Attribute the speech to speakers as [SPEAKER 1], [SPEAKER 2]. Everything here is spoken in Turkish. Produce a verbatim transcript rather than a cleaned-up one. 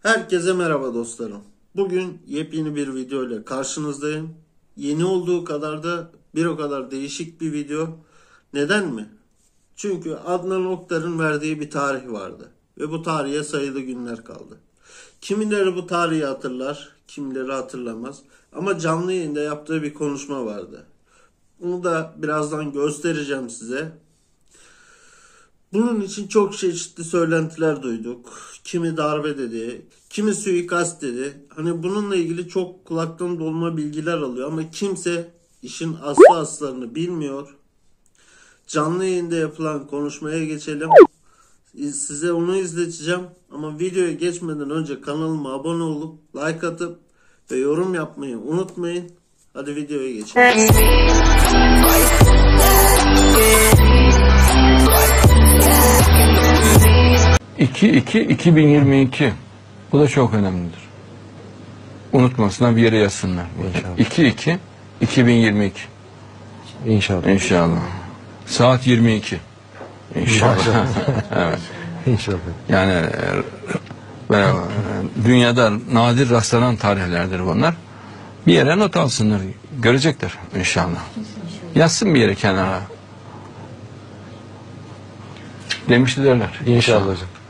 [SPEAKER 1] Herkese merhaba dostlarım. Bugün yepyeni bir video ile karşınızdayım. Yeni olduğu kadar da bir o kadar değişik bir video. Neden mi? Çünkü Adnan Oktar'ın verdiği bir tarih vardı. Ve bu tarihe sayılı günler kaldı. Kimileri bu tarihi hatırlar, kimileri hatırlamaz. Ama canlı yayında yaptığı bir konuşma vardı. Bunu da birazdan göstereceğim size. Bunun için çok çeşitli söylentiler duyduk. Kimi darbe dedi, kimi suikast dedi. Hani bununla ilgili çok kulaktan dolma bilgiler alıyor ama kimse işin aslı aslarını bilmiyor. Canlı yayında yapılan konuşmaya geçelim. Size onu izleteceğim ama videoya geçmeden önce kanalıma abone olup like atıp ve yorum yapmayı unutmayın. Hadi videoya geçelim.
[SPEAKER 2] iki iki iki bin yirmi iki. Bu da çok önemlidir. Unutmasınlar, bir yere yazsınlar. iki iki iki bin yirmi iki.
[SPEAKER 3] İnşallah.
[SPEAKER 2] İnşallah. Saat yirmi iki. İnşallah. Evet.
[SPEAKER 3] İnşallah.
[SPEAKER 2] Yani e, e, dünyada nadir rastlanan tarihlerdir bunlar. Bir yere not alsınlar. Görecekler inşallah. Yazsın bir yere kenara. Demişti derler.
[SPEAKER 3] İnşallah hocam.